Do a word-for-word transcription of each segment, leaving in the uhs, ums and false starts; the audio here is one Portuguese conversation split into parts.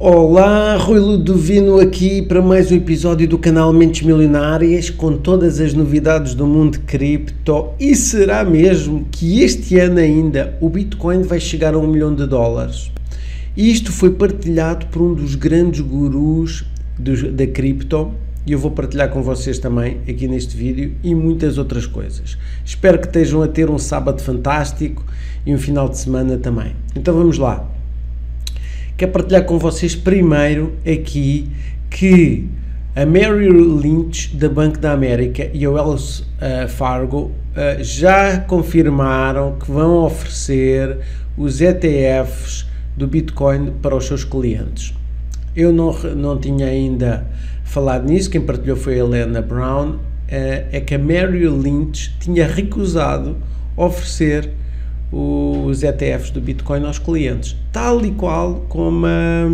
Olá, Rui Ludovino aqui para mais um episódio do canal Mentes Milionárias com todas as novidades do mundo cripto. E será mesmo que este ano ainda o Bitcoin vai chegar a um milhão de dólares? Isto foi partilhado por um dos grandes gurus dos, da cripto e eu vou partilhar com vocês também aqui neste vídeo e muitas outras coisas. Espero que estejam a ter um sábado fantástico e um final de semana também. Então vamos lá. Quero partilhar com vocês primeiro aqui que a Merrill Lynch da Banco da América e a Wells uh, Fargo uh, já confirmaram que vão oferecer os E T Fs do Bitcoin para os seus clientes. Eu não, não tinha ainda falado nisso, quem partilhou foi a Helena Brown, uh, é que a Merrill Lynch tinha recusado oferecer os E T Fs do Bitcoin aos clientes, tal e qual como a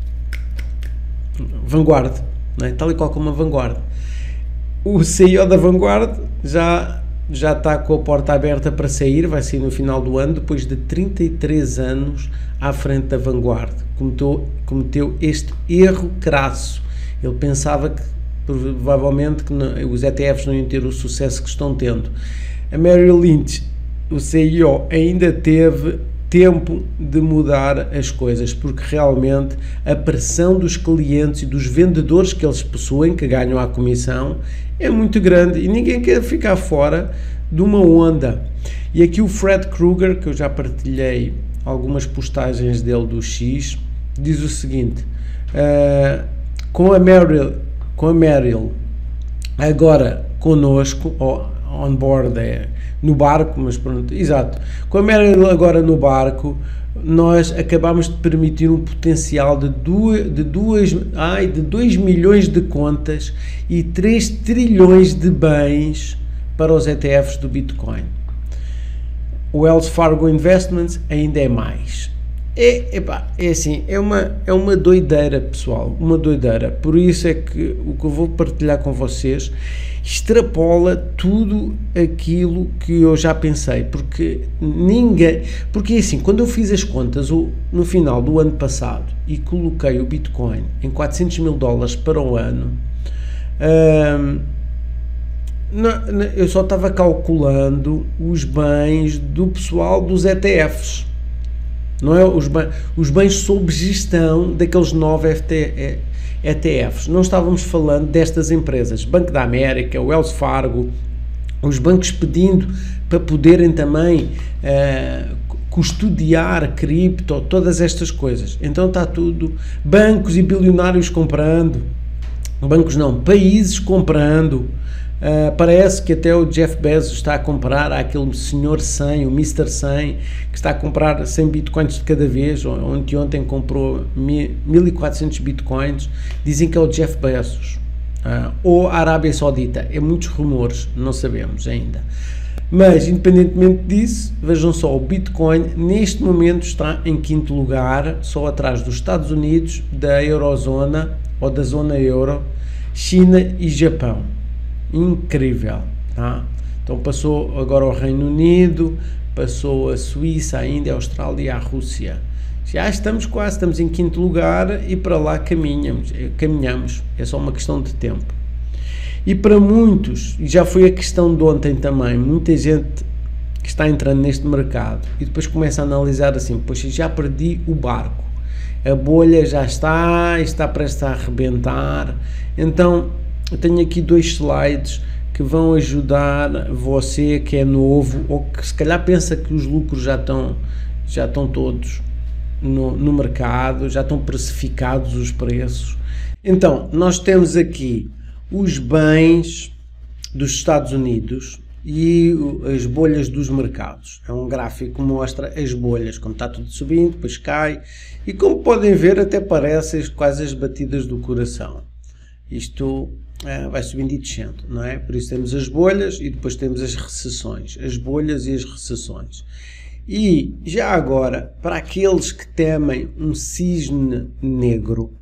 Vanguard, não é? Tal e qual como a Vanguard. O C E O da Vanguard já, já está com a porta aberta para sair, vai sair no final do ano, depois de trinta e três anos à frente da Vanguard. Cometeu, cometeu este erro crasso. Ele pensava que provavelmente que não, os E T Fs não iam ter o sucesso que estão tendo. A Merrill Lynch, o C E O, ainda teve tempo de mudar as coisas, porque realmente a pressão dos clientes e dos vendedores que eles possuem, que ganham a comissão, é muito grande e ninguém quer ficar fora de uma onda. E aqui o Fred Krueger, que eu já partilhei algumas postagens dele do X, diz o seguinte: uh, com a Merrill, com a Merrill agora conosco, ou on board, é, no barco, mas pronto, exato, com a Merrill agora no barco, nós acabamos de permitir um potencial de duas, de duas, ai, de dois milhões de contas e três trilhões de bens para os E T Fs do Bitcoin. O Wells Fargo Investments ainda é mais. É, epá, é assim, é uma, é uma doideira, pessoal, uma doideira. Por isso é que o que eu vou partilhar com vocês extrapola tudo aquilo que eu já pensei, porque ninguém, porque assim, quando eu fiz as contas o, no final do ano passado e coloquei o Bitcoin em quatrocentos mil dólares para o ano, hum, não, não, eu só estava calculando os bens do pessoal dos E T Fs. Não é? Os, bens, os bens sob gestão daqueles nove E T Fs. Não estávamos falando destas empresas, Banco da América, Wells Fargo, os bancos pedindo para poderem também uh, custodiar cripto, todas estas coisas. Então está tudo, bancos e bilionários comprando, bancos não, países comprando. Uh, parece que até o Jeff Bezos está a comprar aquele senhor cem, o mister cem, que está a comprar cem bitcoins de cada vez. Ontem, ontem comprou mil e quatrocentos bitcoins. Dizem que é o Jeff Bezos, uh, ou a Arábia Saudita. É muitos rumores, não sabemos ainda. Mas, independentemente disso, vejam só, o Bitcoin neste momento está em quinto lugar, só atrás dos Estados Unidos, da Eurozona, ou da zona euro, China e Japão. Incrível, tá? Então passou agora o Reino Unido, passou a Suíça, a Índia, a Austrália e a Rússia. Já estamos quase, estamos em quinto lugar e para lá caminhamos, caminhamos, é só uma questão de tempo. E para muitos, e já foi a questão de ontem também, muita gente que está entrando neste mercado e depois começa a analisar assim, poxa, já perdi o barco, a bolha já está, está prestes a arrebentar. Então eu tenho aqui dois slides que vão ajudar você que é novo ou que se calhar pensa que os lucros já estão, já estão todos no, no mercado, já estão precificados os preços. Então, nós temos aqui os bens dos Estados Unidos e as bolhas dos mercados. É um gráfico que mostra as bolhas, como está tudo subindo, depois cai, e como podem ver até parecem quase as batidas do coração. Isto uh, vai subindo e descendo, não é? Por isso temos as bolhas e depois temos as recessões, as bolhas e as recessões. E já agora, para aqueles que temem um cisne negro,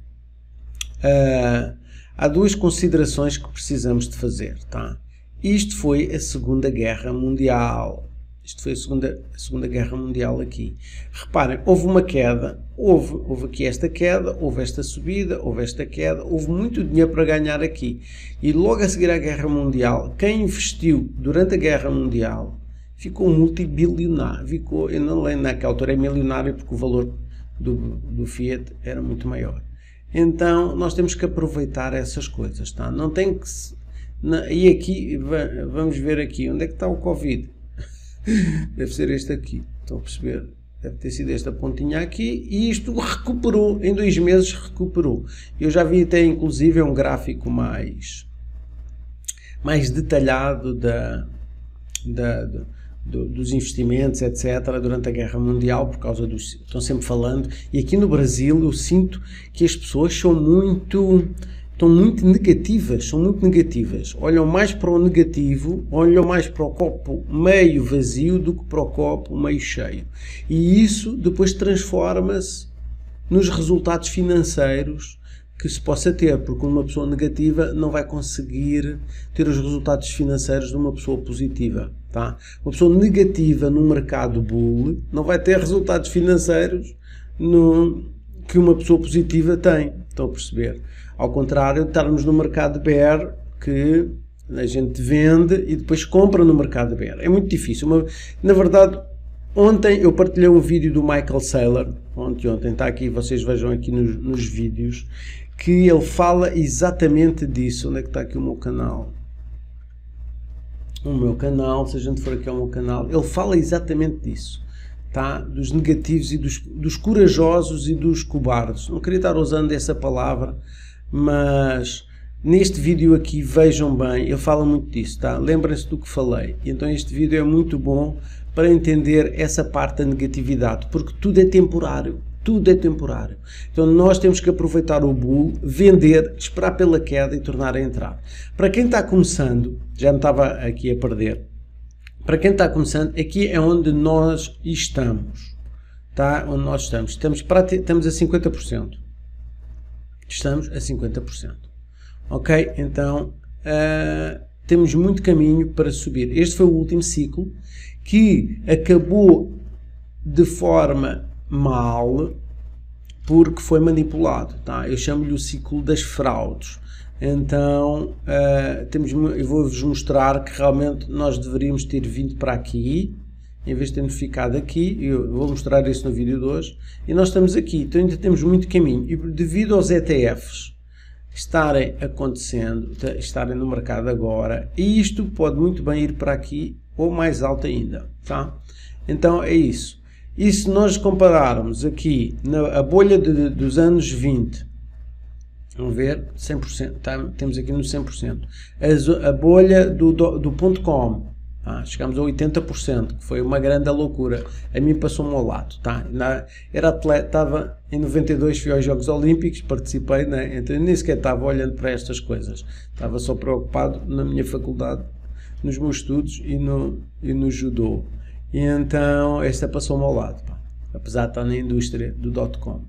uh, há duas considerações que precisamos de fazer, tá? Isto foi a Segunda Guerra Mundial. Isto foi a segunda, a segunda Guerra Mundial aqui. Reparem, houve uma queda, houve, houve aqui esta queda, houve esta subida, houve esta queda, houve muito dinheiro para ganhar aqui. E logo a seguir à Guerra Mundial, quem investiu durante a Guerra Mundial ficou multibilionário. Ficou, eu não lembro, naquela altura é milionário porque o valor do, do Fiat era muito maior. Então, nós temos que aproveitar essas coisas, tá? Não tem que... Se, não, e aqui, vamos ver aqui, onde é que está o Covid? Deve ser este aqui, estão a perceber? Deve ter sido esta pontinha aqui, e isto recuperou, em dois meses recuperou. Eu já vi até inclusive um gráfico mais, mais detalhado da, da, da, do, dos investimentos, etcétera, durante a Guerra Mundial, por causa dos... Estão sempre falando, e aqui no Brasil eu sinto que as pessoas são muito... Estão muito negativas, são muito negativas. Olham mais para o negativo, olham mais para o copo meio vazio do que para o copo meio cheio. E isso depois transforma-se nos resultados financeiros que se possa ter, porque uma pessoa negativa não vai conseguir ter os resultados financeiros de uma pessoa positiva. Tá? Uma pessoa negativa no mercado bull não vai ter resultados financeiros no, que uma pessoa positiva tem. Estão a perceber? Ao contrário de estarmos no mercado bear, que a gente vende e depois compra no mercado bear. É muito difícil. Uma, na verdade, ontem eu partilhei um vídeo do Michael Saylor, ontem, ontem, está aqui, vocês vejam aqui nos, nos vídeos, que ele fala exatamente disso. Onde é que está aqui o meu canal? O meu canal, se a gente for aqui ao meu canal, ele fala exatamente disso. Tá? Dos negativos e dos, dos corajosos e dos cobardes. Não queria estar usando essa palavra, mas neste vídeo aqui, vejam bem, ele fala muito disso, tá? Lembrem-se do que falei. E então este vídeo é muito bom para entender essa parte da negatividade, porque tudo é temporário, tudo é temporário. Então nós temos que aproveitar o bull, vender, esperar pela queda e tornar a entrar. Para quem está começando, já me estava aqui a perder, para quem está começando, aqui é onde nós estamos, tá? Onde nós estamos, estamos, estamos a cinquenta por cento. Estamos a cinquenta por cento. Ok? Então, uh, temos muito caminho para subir. Este foi o último ciclo que acabou de forma mal porque foi manipulado. Tá? Eu chamo-lhe o ciclo das fraudes. Então, uh, temos, eu vou-vos mostrar que realmente nós deveríamos ter vindo para aqui, em vez de termos ficado aqui. Eu vou mostrar isso no vídeo de hoje, e nós estamos aqui, então ainda temos muito caminho, e devido aos E T Fs estarem acontecendo, estarem no mercado agora, e isto pode muito bem ir para aqui, ou mais alto ainda, tá? Então é isso. E se nós compararmos aqui na, a bolha de, dos anos vinte, vamos ver, cem por cento, tá, temos aqui no cem por cento, a, a bolha do, do, do ponto com, ah, chegamos a oitenta por cento, que foi uma grande loucura. A mim passou-me ao lado. Tá? Na, era atleta, estava em noventa e dois, fui aos Jogos Olímpicos, participei, né? Então nem sequer estava olhando para estas coisas. Estava só preocupado na minha faculdade, nos meus estudos e no, e no judô. E então esta passou-me ao lado, pá. Apesar de estar na indústria do dot-com.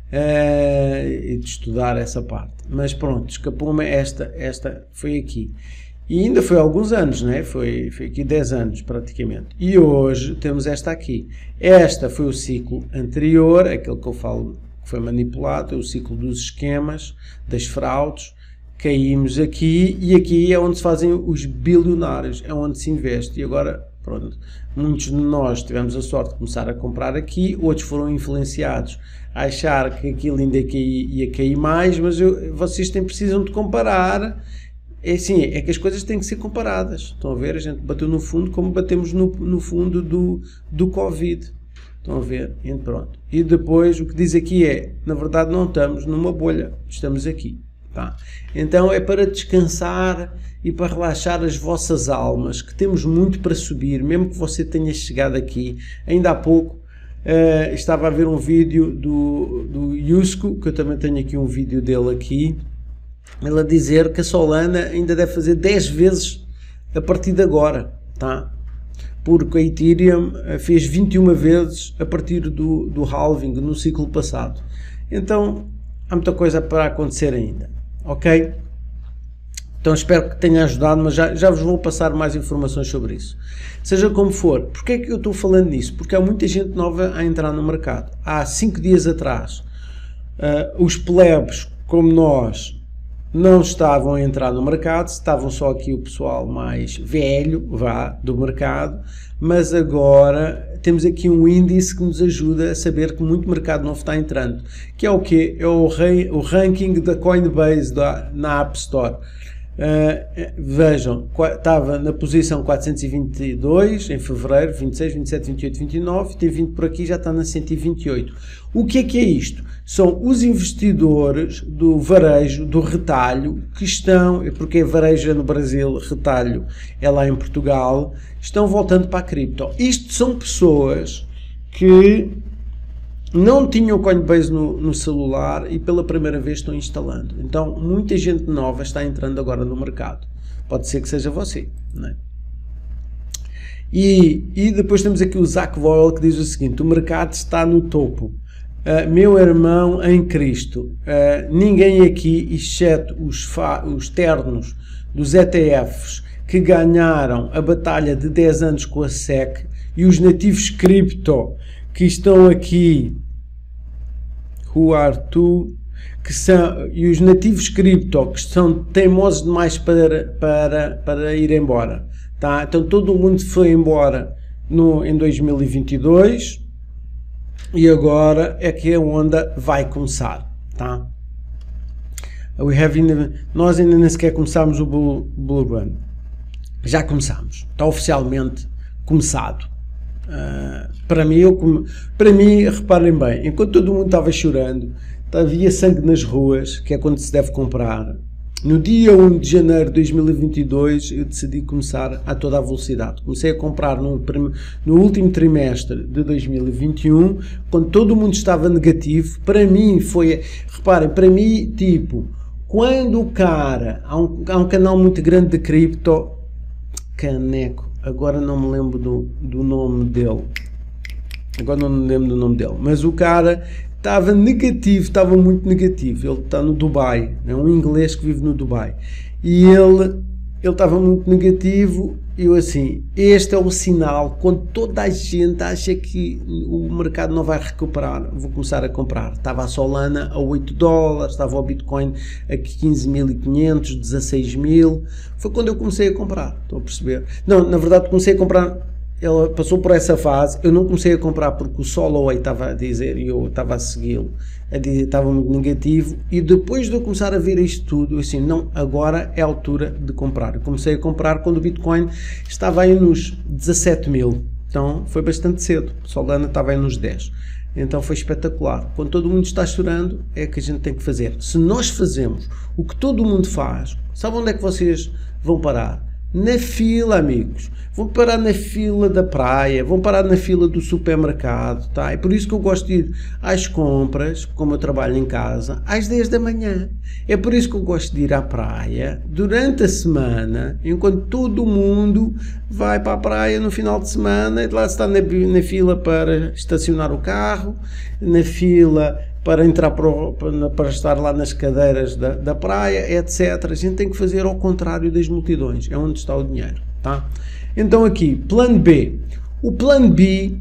É, e de estudar essa parte. Mas pronto, escapou-me esta, esta foi aqui. E ainda foi há alguns anos, né? foi, foi aqui dez anos praticamente. E hoje temos esta aqui. Esta foi o ciclo anterior, aquele que eu falo que foi manipulado, é o ciclo dos esquemas, das fraudes. Caímos aqui, e aqui é onde se fazem os bilionários, é onde se investe. E agora, pronto, muitos de nós tivemos a sorte de começar a comprar aqui, outros foram influenciados a achar que aquilo ainda ia cair, ia cair mais, mas eu, vocês têm, precisam de comparar. É assim, é que as coisas têm que ser comparadas. Estão a ver? A gente bateu no fundo como batemos no, no fundo do, do Covid. Estão a ver? E pronto. E depois o que diz aqui é, na verdade não estamos numa bolha, estamos aqui. Tá? Então é para descansar e para relaxar as vossas almas, que temos muito para subir, mesmo que você tenha chegado aqui. Ainda há pouco uh, estava a ver um vídeo do, do Yusko, que eu também tenho aqui um vídeo dele aqui, ele a dizer que a Solana ainda deve fazer dez vezes a partir de agora, tá? Porque a Ethereum fez vinte e uma vezes a partir do, do halving no ciclo passado. Então há muita coisa para acontecer ainda, ok? Então espero que tenha ajudado, mas já, já vos vou passar mais informações sobre isso. Seja como for, porque é que eu estou falando nisso? Porque há muita gente nova a entrar no mercado. Há cinco dias atrás, uh, os plebes, como nós, não estavam a entrar no mercado, estavam só aqui o pessoal mais velho, vá, do mercado, mas agora temos aqui um índice que nos ajuda a saber que muito mercado novo está entrando, que é o quê? É o, rei, o ranking da Coinbase da, na App Store. Uh, vejam, estava na posição quatrocentos e vinte e dois em fevereiro, vinte e seis, vinte e sete, vinte e oito, vinte e nove, tem vindo por aqui, já está na cento e vinte e oito. O que é que é isto? São os investidores do varejo, do retalho, que estão, porque varejo é no Brasil, retalho é lá em Portugal, estão voltando para a cripto. Isto são pessoas que não tinham Coinbase no, no celular e pela primeira vez estão instalando. Então, muita gente nova está entrando agora no mercado. Pode ser que seja você, não é? E, e depois temos aqui o Zach Voyle, que diz o seguinte: o mercado está no topo. Uh, meu irmão em Cristo, uh, ninguém aqui, exceto os, fa os ternos dos E T Fs que ganharam a batalha de dez anos com a S E C e os nativos cripto que estão aqui, who are tu, que são, e os nativos cripto que são teimosos demais para, para, para ir embora, tá? Então todo mundo foi embora no, em dois mil e vinte e dois e agora é que a onda vai começar, tá? We have in, nós ainda nem sequer começámos o Bull, Bull Run, já começámos, está oficialmente começado. Uh, para mim, eu, para mim, reparem bem, enquanto todo mundo estava chorando, havia sangue nas ruas, que é quando se deve comprar. No dia um de janeiro de dois mil e vinte e dois, eu decidi começar a toda a velocidade. Comecei a comprar no, no último trimestre de dois mil e vinte e um, quando todo mundo estava negativo. Para mim foi, reparem, para mim, tipo, quando o cara, há um, há um canal muito grande de cripto, Caneco, agora não me lembro do, do nome dele, agora não me lembro do nome dele, mas o cara estava negativo, estava muito negativo. Ele está no Dubai, é um inglês que vive no Dubai, e ele ele estava muito negativo. E eu assim, este é o sinal, quando toda a gente acha que o mercado não vai recuperar, vou começar a comprar. Estava a Solana a oito dólares, estava o Bitcoin a quinze mil e quinhentos, dezasseis mil, foi quando eu comecei a comprar, estão a perceber? Não, na verdade comecei a comprar, ele passou por essa fase, eu não comecei a comprar porque o Soloway estava a dizer e eu estava a segui-lo, a dizer, estava muito negativo, e depois de eu começar a ver isto tudo, assim, não, agora é a altura de comprar. Eu comecei a comprar quando o Bitcoin estava aí nos dezassete mil, então foi bastante cedo, o Solana estava aí nos dez, então foi espetacular. Quando todo mundo está chorando, é que a gente tem que fazer. Se nós fazemos o que todo mundo faz, sabe onde é que vocês vão parar? Na fila, amigos. Vão parar na fila da praia, vão parar na fila do supermercado, tá? É por isso que eu gosto de ir às compras, como eu trabalho em casa, às dez da manhã. É por isso que eu gosto de ir à praia durante a semana, enquanto todo mundo vai para a praia no final de semana, e lá está na, na fila para estacionar o carro, na fila para entrar para, para estar lá nas cadeiras da, da praia, etcétera. A gente tem que fazer ao contrário das multidões, é onde está o dinheiro, tá? Então aqui, plano B. O plano B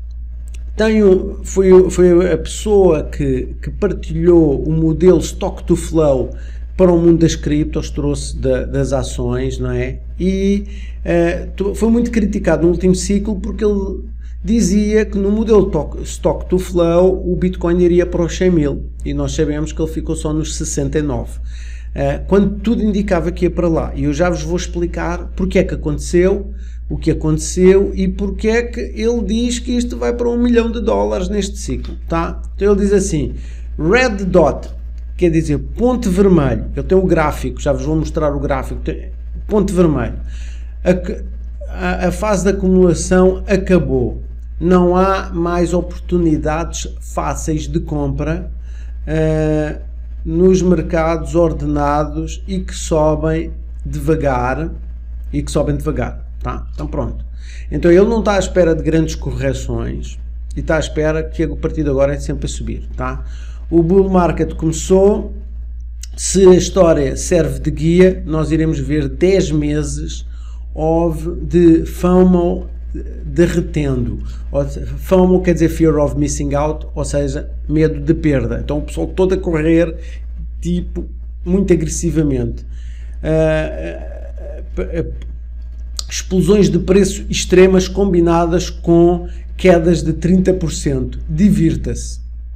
tem, foi, foi a pessoa que, que partilhou o modelo Stock to Flow para o mundo das criptos, trouxe da, das ações, não é? E uh, foi muito criticado no último ciclo porque ele dizia que no modelo Stock to Flow o Bitcoin iria para os cem mil, e nós sabemos que ele ficou só nos sessenta e nove, uh, quando tudo indicava que ia para lá. E eu já vos vou explicar porque é que aconteceu, o que aconteceu e porque é que ele diz que isto vai para um milhão de dólares neste ciclo, tá? Então ele diz assim, red dot, quer dizer ponto vermelho, eu tenho o gráfico, já vos vou mostrar o gráfico, ponto vermelho, a, a, a fase de acumulação acabou. Não há mais oportunidades fáceis de compra uh, nos mercados ordenados e que sobem devagar, e que sobem devagar, tá? Então pronto. Então ele não está à espera de grandes correções e está à espera que a partir de agora é sempre a subir, tá? O bull market começou, se a história serve de guia, nós iremos ver dez meses de FOMO derretendo. FOMO quer dizer Fear of Missing Out, ou seja, medo de perda. Então o pessoal todo a correr, tipo, muito agressivamente. Uh, uh, uh, explosões de preço extremas combinadas com quedas de trinta por cento. Divirta-se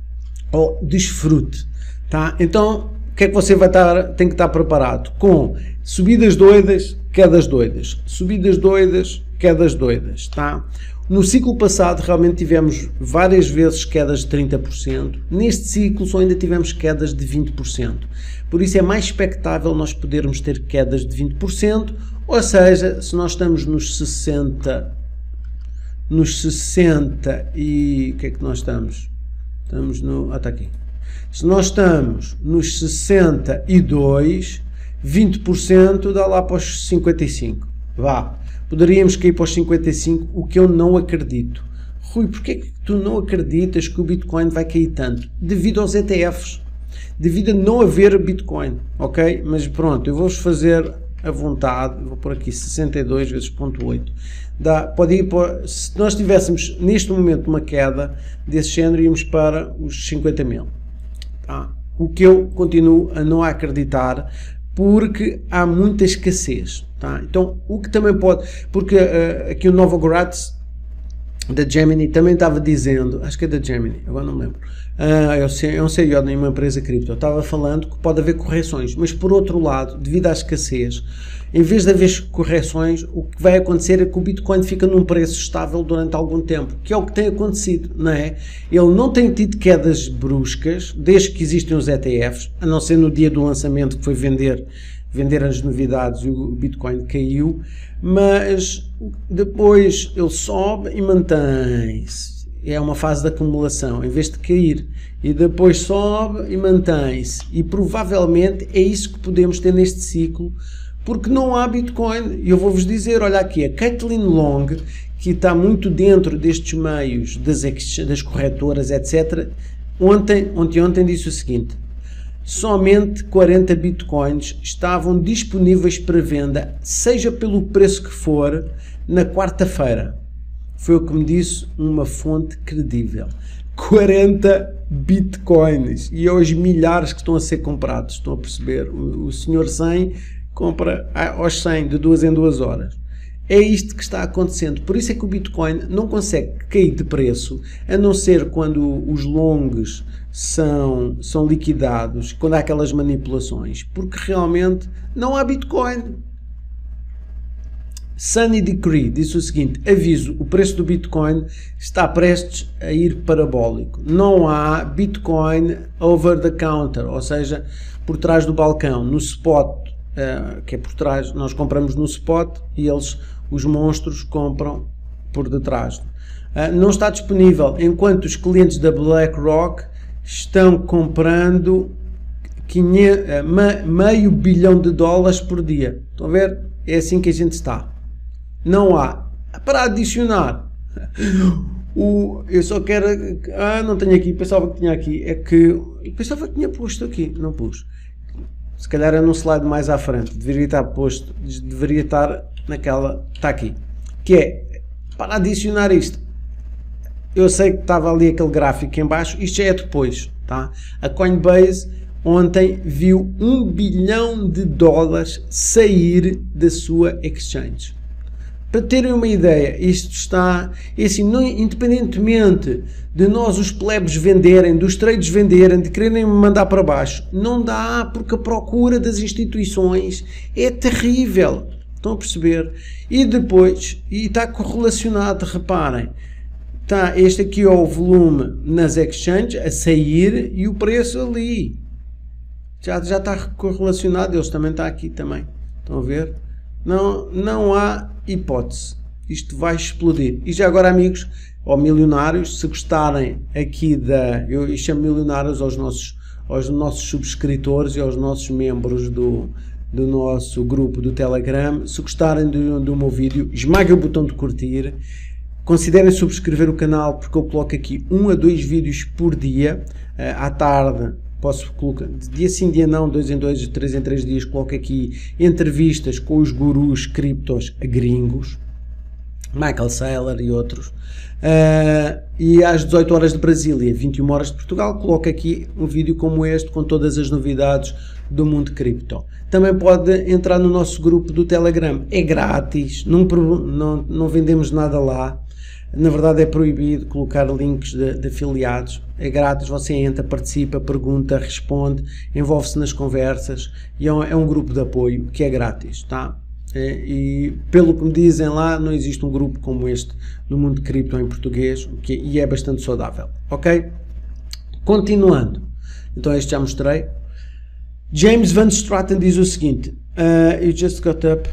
ou desfrute, tá? Então o que é que você vai estar, tem que estar preparado? Com subidas doidas, quedas doidas, subidas doidas, quedas doidas, tá? No ciclo passado realmente tivemos várias vezes quedas de trinta por cento, neste ciclo só ainda tivemos quedas de vinte por cento, por isso é mais expectável nós podermos ter quedas de vinte por cento, ou seja, se nós estamos nos sessenta, nos sessenta e, o que é que nós estamos? Estamos no, ah, está aqui. Se nós estamos nos sessenta e dois, vinte por cento dá lá para os cinquenta e cinco. Vá, poderíamos cair para os cinquenta e cinco, o que eu não acredito. Rui, porquê é que tu não acreditas que o Bitcoin vai cair tanto? Devido aos E T Fs, devido a não haver Bitcoin, ok? Mas pronto, eu vou-vos fazer à vontade, vou pôr aqui sessenta e dois vezes zero vírgula oito. Dá, pode ir para, se nós tivéssemos neste momento uma queda desse género, íamos para os cinquenta mil. Tá? O que eu continuo a não acreditar, porque há muita escassez. Tá? Então, o que também pode, porque uh, aqui o Novogratz da Gemini também estava dizendo, acho que é da Gemini, agora não me lembro, uh, eu sei, é um C E O de uma empresa cripto, estava falando que pode haver correções, mas por outro lado, devido à escassez, em vez de haver correções, o que vai acontecer é que o Bitcoin fica num preço estável durante algum tempo, que é o que tem acontecido, não é? Ele não tem tido quedas bruscas, desde que existem os E T Fs, a não ser no dia do lançamento que foi vender, vender as novidades e o Bitcoin caiu, mas depois ele sobe e mantém-se. É uma fase de acumulação, em vez de cair. E depois sobe e mantém-se. E provavelmente é isso que podemos ter neste ciclo, porque não há Bitcoin. E eu vou-vos dizer, olha aqui, a Caitlin Long, que está muito dentro destes meios, das, das corretoras, etcétera, ontem, ontem, ontem disse o seguinte: somente quarenta bitcoins estavam disponíveis para venda, seja pelo preço que for, na quarta-feira. Foi o que me disse uma fonte credível. quarenta bitcoins. E aos milhares que estão a ser comprados. Estão a perceber? O, o senhor cem compra aos cem, de duas em duas horas. É isto que está acontecendo. Por isso é que o Bitcoin não consegue cair de preço, a não ser quando os longs são, são liquidados, quando há aquelas manipulações, porque realmente não há Bitcoin. Sunny Decree disse o seguinte: aviso, o preço do Bitcoin está prestes a ir parabólico. Não há Bitcoin over the counter, ou seja, por trás do balcão, no spot, uh, que é por trás, nós compramos no spot e eles, os monstros, compram por detrás. Uh, não está disponível, enquanto os clientes da BlackRock estão comprando quinhentos, uh, meio bilhão de dólares por dia. Estão a ver? É assim que a gente está. Não há. Para adicionar, o, eu só quero... Ah, não tenho aqui, pensava que tinha aqui. É que... Pensava que tinha posto aqui, não pus. Se calhar é num slide mais à frente. Deveria estar posto, deveria estar naquela... Está aqui. Que é, para adicionar isto, eu sei que estava ali aquele gráfico em baixo, isto já é depois, tá? A Coinbase ontem viu um bilhão de dólares sair da sua exchange. Para terem uma ideia, isto está, é assim, não, independentemente de nós os plebes venderem, dos trades venderem, de quererem mandar para baixo, não dá, porque a procura das instituições é terrível. Estão a perceber? E depois, e está correlacionado, reparem, está, este aqui é o volume nas exchanges a sair e o preço ali. Já, já está correlacionado, eles também está aqui também. Estão a ver? Não, não há hipótese. Isto vai explodir. E já agora, amigos, ou milionários, se gostarem aqui da... Eu chamo milionários aos nossos, aos nossos subscritores e aos nossos membros do, do nosso grupo do Telegram. Se gostarem do, do meu vídeo, esmaguem o botão de curtir. Considerem subscrever o canal, porque eu coloco aqui um a dois vídeos por dia, à tarde, posso colocar, dia sim, dia não, dois em dois, três em três dias, coloco aqui entrevistas com os gurus criptos gringos, Michael Saylor e outros, uh, e às dezoito horas de Brasília, vinte e uma horas de Portugal, coloco aqui um vídeo como este, com todas as novidades do mundo cripto. Também pode entrar no nosso grupo do Telegram, é grátis, não, não, não vendemos nada lá, na verdade é proibido colocar links de, de afiliados, é grátis, você entra, participa, pergunta, responde, envolve-se nas conversas, e é um, é um grupo de apoio que é grátis, tá? E pelo que me dizem lá, não existe um grupo como este no mundo cripto em português, o que, e é bastante saudável, ok? Continuando, então este já mostrei. James Van Straten diz o seguinte, uh, you just got up,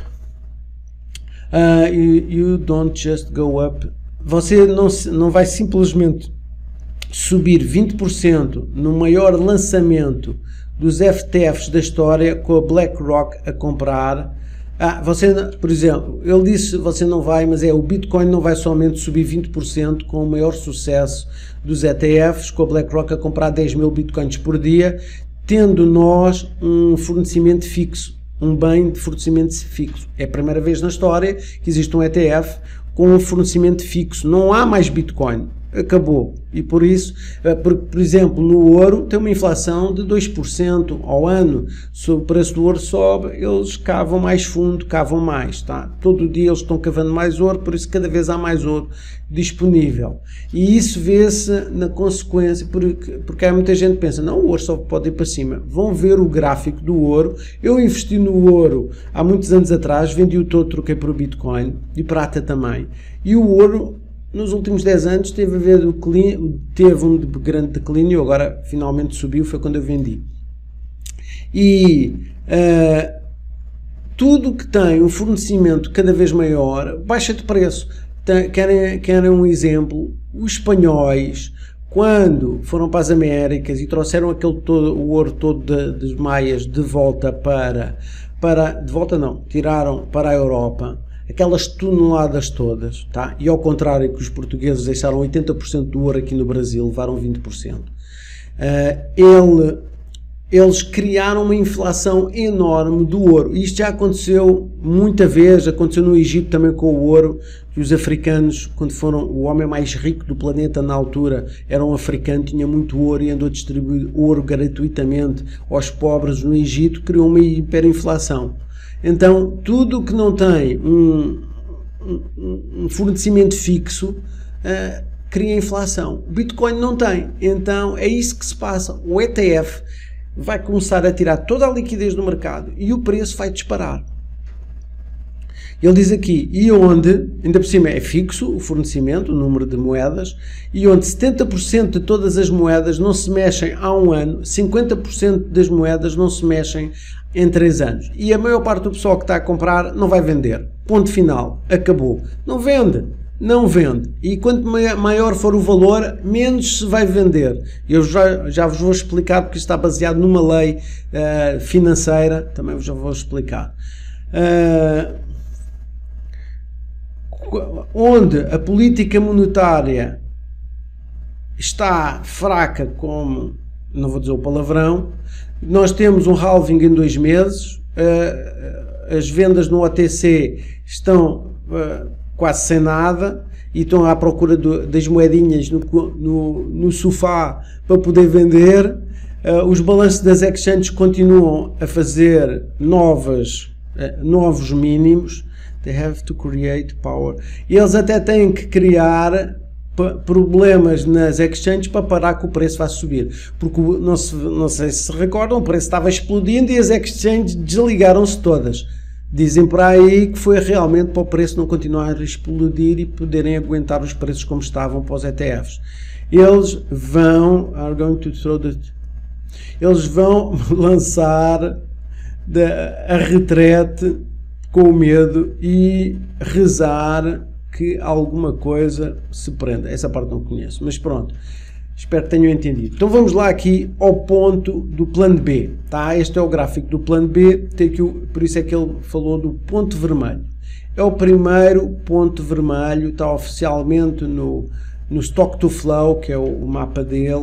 uh, you, you don't just go up, você não, não vai simplesmente subir vinte por cento no maior lançamento dos F T Fs da história com a BlackRock a comprar. Ah, você, por exemplo, ele disse você não vai, mas é o Bitcoin não vai somente subir vinte por cento com o maior sucesso dos E T Fs, com a BlackRock a comprar dez mil Bitcoins por dia, tendo nós um fornecimento fixo, um bem de fornecimento fixo. É a primeira vez na história que existe um E T F com um fornecimento fixo, não há mais Bitcoin. Acabou. E por isso, por, por exemplo, no ouro tem uma inflação de dois por cento ao ano. Se o preço do ouro sobe, eles cavam mais fundo, cavam mais, tá? Todo dia eles estão cavando mais ouro, por isso cada vez há mais ouro disponível. E isso vê-se na consequência, porque, porque há muita gente que pensa, não, o ouro só pode ir para cima. Vão ver o gráfico do ouro. Eu investi no ouro há muitos anos atrás, vendi-o todo, troquei por Bitcoin e prata também. E o ouro nos últimos dez anos teve, a ver teve um grande declínio, agora finalmente subiu, foi quando eu vendi. E uh, tudo que tem um fornecimento cada vez maior, baixa de preço. Tem, querem, querem um exemplo? Os espanhóis, quando foram para as Américas e trouxeram aquele todo, o ouro todo de, de maias de volta para, para, de volta não, tiraram para a Europa, aquelas toneladas todas, tá? E ao contrário que os portugueses deixaram oitenta por cento do ouro aqui no Brasil, levaram vinte por cento. Uh, ele, eles criaram uma inflação enorme do ouro. Isto já aconteceu muita vez, aconteceu no Egito também com o ouro, que os africanos, quando foram o homem mais rico do planeta na altura, era um africano, tinha muito ouro e andou a distribuir ouro gratuitamente aos pobres no Egito, criou uma hiperinflação. Então, tudo que não tem um, um, um fornecimento fixo uh, cria inflação. O Bitcoin não tem. Então, é isso que se passa. O E T F vai começar a tirar toda a liquidez do mercado e o preço vai disparar. Ele diz aqui, e onde, ainda por cima é fixo o fornecimento, o número de moedas, e onde setenta por cento de todas as moedas não se mexem há um ano, cinquenta por cento das moedas não se mexem em três anos. E a maior parte do pessoal que está a comprar não vai vender. Ponto final. Acabou. Não vende. Não vende. E quanto maior for o valor, menos se vai vender. Eu já, já vos vou explicar, porque isto está baseado numa lei uh, financeira. Também vos vou explicar. Uh, onde a política monetária está fraca, como, não vou dizer o palavrão, nós temos um halving em dois meses, uh, as vendas no O T C estão uh, quase sem nada e estão à procura do, das moedinhas no, no, no sofá para poder vender. Uh, os balanços das exchanges continuam a fazer novas, uh, novos mínimos. They have to create power. E eles até têm que criar problemas nas exchanges para parar que o preço vai subir. Porque, não, se, não sei se se recordam, o preço estava explodindo e as exchanges desligaram-se todas. Dizem por aí que foi realmente para o preço não continuar a explodir e poderem aguentar os preços como estavam para os E T Fs. Eles vão, are going to throw the, eles vão lançar a retrete com medo e rezar que alguma coisa se prenda. Essa parte não conheço, mas pronto. Espero que tenham entendido. Então vamos lá aqui ao ponto do plano B. Tá? Este é o gráfico do plano B, tem que, por isso é que ele falou do ponto vermelho. É o primeiro ponto vermelho, está oficialmente no, no Stock to Flow, que é o, o mapa dele.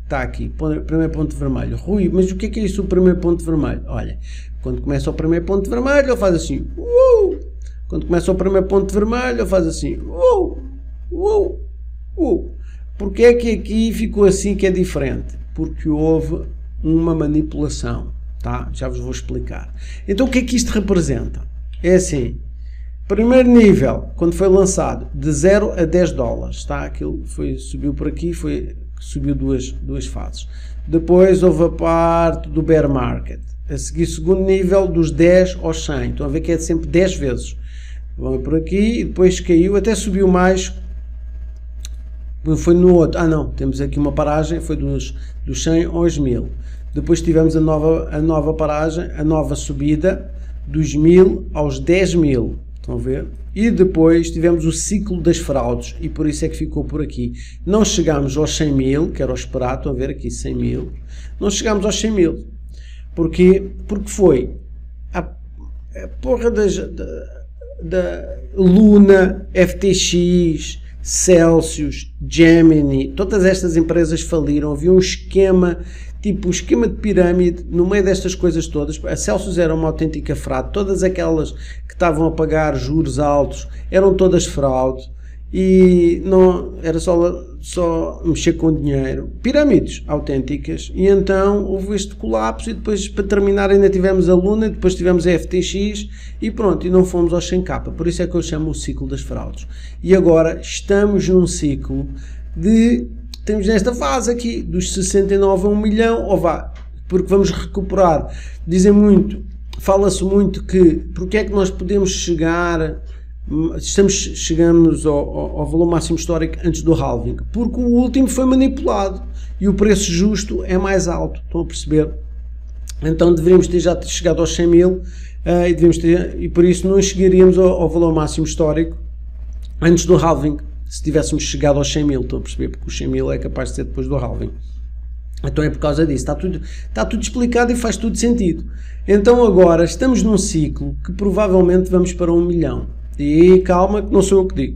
está aqui, primeiro ponto vermelho. Rui, mas o que é que é isso, o primeiro ponto vermelho? Olha, quando começa o primeiro ponto vermelho, ele faz assim, uh! Quando começa o primeiro ponto vermelho, ele faz assim, uh! Uh! Uh! Porque é que aqui ficou assim que é diferente? Porque houve uma manipulação, tá? Já vos vou explicar. Então o que é que isto representa? É assim, primeiro nível, quando foi lançado, de zero a dez dólares, tá? Aquilo foi, subiu por aqui, foi, subiu duas, duas fases. Depois houve a parte do bear market. A seguir, segundo nível, dos dez aos cem. Estão a ver que é sempre dez vezes. Vão por aqui e depois caiu, até subiu mais. Foi no outro. Ah, não, temos aqui uma paragem, foi dos, dos cem aos mil. Depois tivemos a nova, a nova paragem, a nova subida, dos mil aos dez mil. Estão a ver? E depois tivemos o ciclo das fraudes, e por isso é que ficou por aqui. Não chegámos aos cem mil, que era o esperado, estão a ver aqui, cem mil. Não chegámos aos cem mil. Porquê? Porque foi a, a porra das, da, da Luna, F T X, Celsius, Gemini, todas estas empresas faliram. Havia um esquema, tipo um esquema de pirâmide no meio destas coisas todas. A Celsius era uma autêntica fraude. Todas aquelas que estavam a pagar juros altos eram todas fraude. E não era só, só mexer com dinheiro. Pirâmides autênticas. E então houve este colapso e depois, para terminar, ainda tivemos a Luna, depois tivemos a F T X e pronto, e não fomos aos cem K. Por isso é que eu chamo o ciclo das fraudes. E agora estamos num ciclo de... Temos nesta fase aqui, dos sessenta e nove a um milhão, ou vá, porque vamos recuperar. Dizem muito, fala-se muito que, porque é que nós podemos chegar... Estamos, chegamos ao, ao, ao valor máximo histórico antes do halving, porque o último foi manipulado e o preço justo é mais alto, estão a perceber? Então deveríamos ter já chegado aos cem mil uh, e, devemos ter, e por isso não chegaríamos ao, ao valor máximo histórico antes do halving, se tivéssemos chegado aos cem mil, estão a perceber? Porque os cem mil é capaz de ser depois do halving. Então é por causa disso, está tudo, está tudo explicado e faz tudo sentido. Então agora estamos num ciclo que provavelmente vamos para um milhão. E calma, que não sou eu que digo,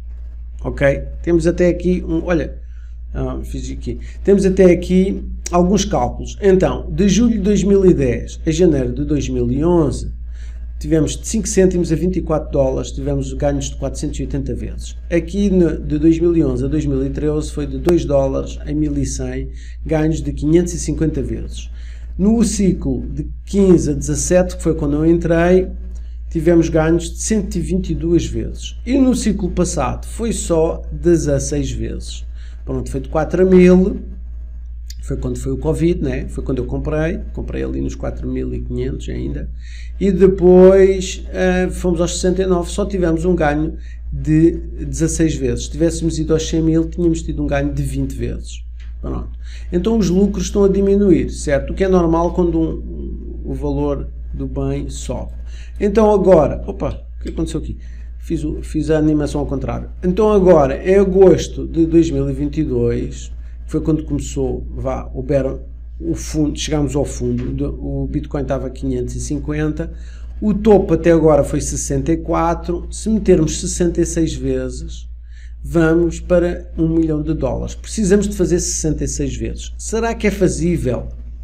ok? Temos até aqui, um, olha, ah, fiz aqui, temos até aqui alguns cálculos. Então, de julho de dois mil e dez a janeiro de dois mil e onze, tivemos de cinco cêntimos a vinte e quatro dólares, tivemos ganhos de quatrocentos e oitenta vezes. Aqui no, de dois mil e onze a dois mil e treze foi de dois dólares a mil e cem, ganhos de quinhentos e cinquenta vezes. No ciclo de quinze a dezassete, que foi quando eu entrei, tivemos ganhos de cento e vinte e duas vezes. E no ciclo passado foi só dezasseis vezes. Pronto, foi de quatro a mil, foi quando foi o Covid, né? Foi quando eu comprei, comprei ali nos quatro mil e quinhentos ainda. E depois uh, fomos aos sessenta e nove, só tivemos um ganho de dezasseis vezes. Se tivéssemos ido aos cem mil, tínhamos tido um ganho de vinte vezes. Pronto. Então os lucros estão a diminuir, certo? O que é normal quando um, um, o valor do bem sobe. Então agora, opa, o que aconteceu aqui? Fiz, o, fiz a animação ao contrário. Então agora, em agosto de dois mil e vinte e dois, foi quando começou, vá, o bear, o fundo, chegámos ao fundo, o Bitcoin estava a quinhentos e cinquenta, o topo até agora foi sessenta e quatro, se metermos sessenta e seis vezes, vamos para um milhão de dólares. Precisamos de fazer sessenta e seis vezes. Será que é fazível?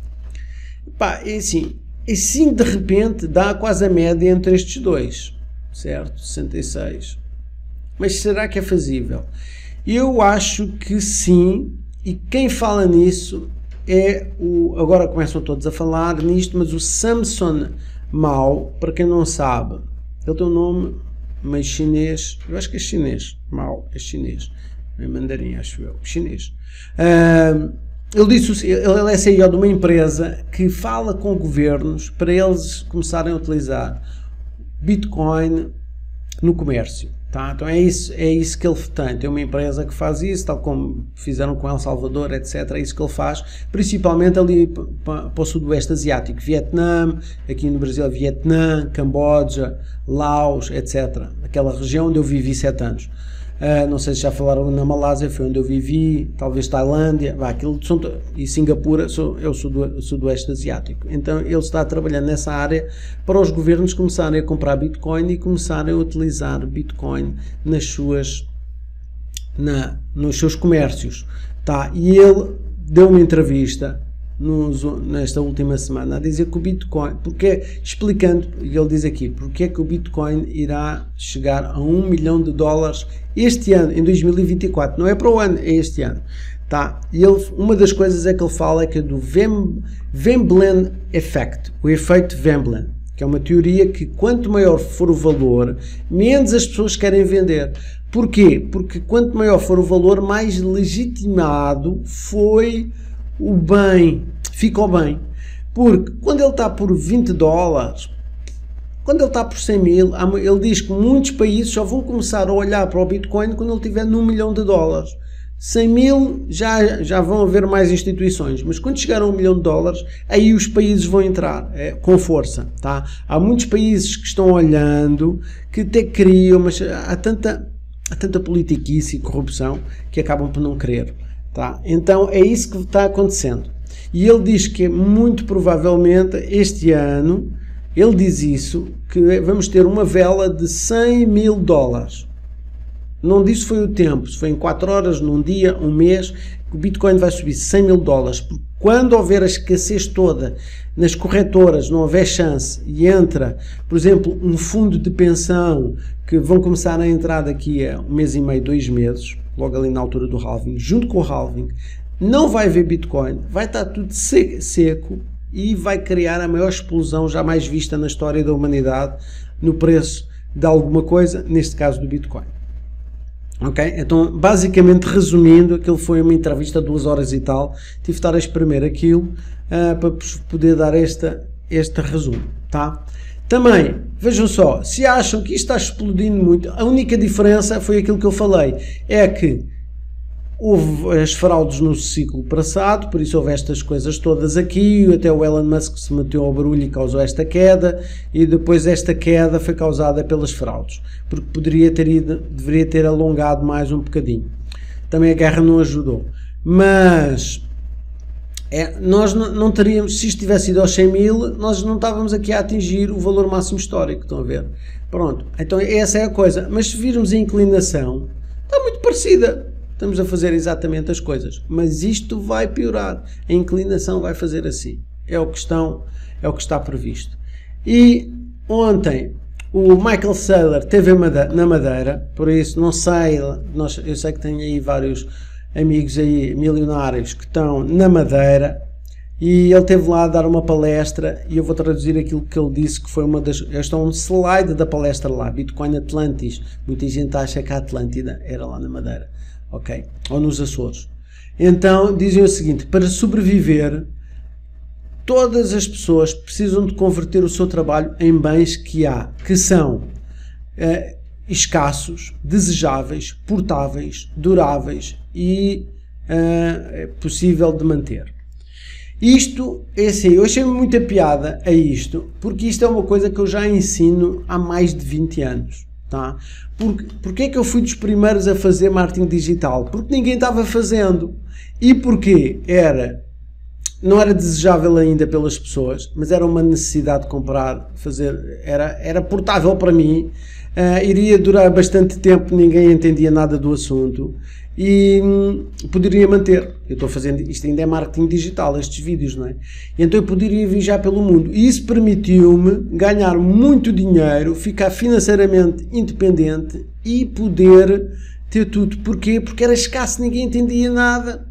Pá, é assim... E sim, de repente, dá quase a média entre estes dois, certo? sessenta e seis. Mas será que é fazível? Eu acho que sim, e quem fala nisso é o... Agora começam todos a falar nisto, mas o Samson Mow, para quem não sabe, ele tem um nome meio chinês, eu acho que é chinês, Mow é chinês, é mandarim, acho eu, chinês. Uh, Ele disse, ele é C E O de uma empresa que fala com governos para eles começarem a utilizar Bitcoin no comércio. Tá? Então é isso, é isso que ele tem. Tem uma empresa que faz isso, tal como fizeram com El Salvador, etcétera. É isso que ele faz, principalmente ali para o sudoeste asiático, Vietnã, aqui no Brasil, Vietnã, Camboja, Laos, etcétera. Aquela região onde eu vivi sete anos. Uh, não sei se já falaram na Malásia, foi onde eu vivi, talvez Tailândia, vá, aquilo são, e Singapura sou, é o sudo, sudoeste asiático. Então ele está trabalhando nessa área para os governos começarem a comprar Bitcoin e começarem a utilizar Bitcoin nas suas, na, nos seus comércios. Tá? E ele deu uma entrevista nos, nesta última semana a dizer que o Bitcoin, porque, explicando, e ele diz aqui, porque é que o Bitcoin irá chegar a um milhão de dólares este ano, em dois mil e vinte e quatro, não é para o ano, é este ano. Tá? E ele, uma das coisas é que ele fala é que é do Veblen Effect, o efeito Veblen, que é uma teoria que quanto maior for o valor, menos as pessoas querem vender. Porquê? Porque quanto maior for o valor, mais legitimado foi o bem, fica o bem. Porque quando ele está por vinte dólares, quando ele está por cem mil, ele diz que muitos países só vão começar a olhar para o Bitcoin quando ele estiver num milhão de dólares. cem mil já, já vão haver mais instituições, mas quando chegar a um milhão de dólares, aí os países vão entrar é, com força. Tá? Há muitos países que estão olhando, que até queriam, mas há tanta, há tanta politiquice e corrupção que acabam por não querer. Tá? Então é isso que está acontecendo. E ele diz que muito provavelmente este ano, ele diz isso, que vamos ter uma vela de cem mil dólares. Não disse foi o tempo, se foi em quatro horas, num dia, um mês, que o Bitcoin vai subir cem mil dólares. Porque quando houver a escassez toda nas corretoras, não houver chance, e entra, por exemplo, um fundo de pensão, que vão começar a entrar daqui a um mês e meio, dois meses, logo ali na altura do halving, junto com o halving, não vai haver Bitcoin, vai estar tudo seco e vai criar a maior explosão jamais vista na história da humanidade no preço de alguma coisa, neste caso do Bitcoin. Ok? Então, basicamente, resumindo, aquilo foi uma entrevista de duas horas e tal, tive de estar a espremer aquilo uh, para poder dar esta, este resumo, tá? Também, vejam só, se acham que isto está explodindo muito, a única diferença foi aquilo que eu falei, é que houve as fraudes no ciclo passado, por isso houve estas coisas todas aqui, até o Elon Musk se meteu ao barulho e causou esta queda, e depois esta queda foi causada pelas fraudes, porque poderia ter ido, deveria ter alongado mais um bocadinho. Também a guerra não ajudou. Mas é, nós não, não teríamos, se isto tivesse ido aos cem mil, nós não estávamos aqui a atingir o valor máximo histórico, estão a ver? Pronto, então essa é a coisa. Mas se virmos a inclinação, está muito parecida. Estamos a fazer exatamente as coisas, mas isto vai piorar. A inclinação vai fazer assim. É o que, estão, é o que está previsto. E ontem o Michael Saylor esteve na Madeira, por isso não sei, nós, eu sei que tem aí vários amigos aí milionários que estão na Madeira, e ele esteve lá a dar uma palestra, e eu vou traduzir aquilo que ele disse, que foi uma das... Este é um slide da palestra lá, Bitcoin Atlantis. Muita gente acha que a Atlântida era lá na Madeira. Ok? Ou nos Açores. Então, dizem o seguinte, para sobreviver, todas as pessoas precisam de converter o seu trabalho em bens que há, que são eh, escassos, desejáveis, portáveis, duráveis e eh, possível de manter. Isto, é assim, eu achei muita piada a isto, porque isto é uma coisa que eu já ensino há mais de vinte anos. Tá? Porque, porque é que eu fui dos primeiros a fazer marketing digital? Porque ninguém estava fazendo. E porquê? Era, não era desejável ainda pelas pessoas, mas era uma necessidade de comprar, fazer, era, era portável para mim, uh, iria durar bastante tempo, ninguém entendia nada do assunto e hum, poderia manter. Eu estou fazendo, isto ainda é marketing digital, estes vídeos, não é? E então eu poderia viajar pelo mundo. E isso permitiu-me ganhar muito dinheiro, ficar financeiramente independente e poder ter tudo. Porquê? Porque era escasso, ninguém entendia nada.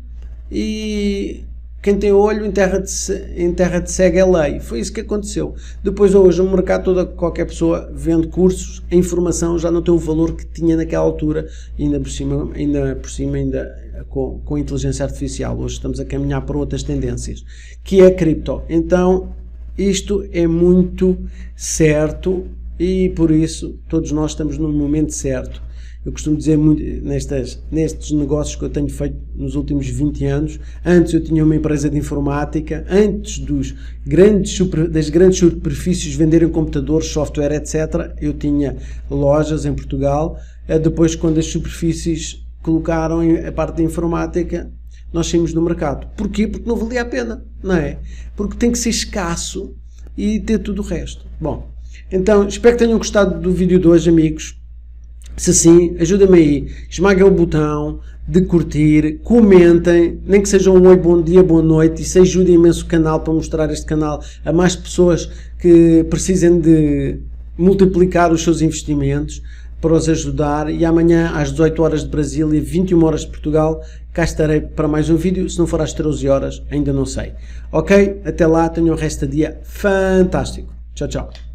E quem tem olho em terra de, em terra de cego é lei. Foi isso que aconteceu. Depois hoje no mercado toda qualquer pessoa vende cursos, a informação já não tem o valor que tinha naquela altura, ainda por cima, ainda, por cima, ainda com, com inteligência artificial. Hoje estamos a caminhar para outras tendências, que é cripto. Então isto é muito certo e por isso todos nós estamos no momento certo. Eu costumo dizer muito nestas, nestes negócios que eu tenho feito nos últimos vinte anos. Antes eu tinha uma empresa de informática, antes dos grandes, das grandes superfícies venderem computadores, software, etcétera. Eu tinha lojas em Portugal. Depois, quando as superfícies colocaram a parte da informática, nós saímos do mercado. Porquê? Porque não valia a pena, não é? Porque tem que ser escasso e ter tudo o resto. Bom, então espero que tenham gostado do vídeo de hoje, amigos. Se sim, ajuda-me aí, esmaguem o botão, de curtir, comentem, nem que seja um oi, bom dia, boa noite, isso ajuda imenso o canal para mostrar este canal a mais pessoas que precisem de multiplicar os seus investimentos, para os ajudar. E amanhã às dezoito horas de Brasília, vinte e uma horas de Portugal, cá estarei para mais um vídeo. Se não for às treze horas, ainda não sei. Ok? Até lá, tenham o resto de dia fantástico. Tchau, tchau.